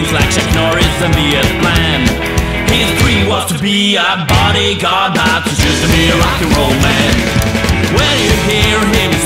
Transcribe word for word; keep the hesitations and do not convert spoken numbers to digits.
moves like Chuck Norris and Vietnam. His dream was to be a bodyguard, not to just a mere rock and roll man. When you hear him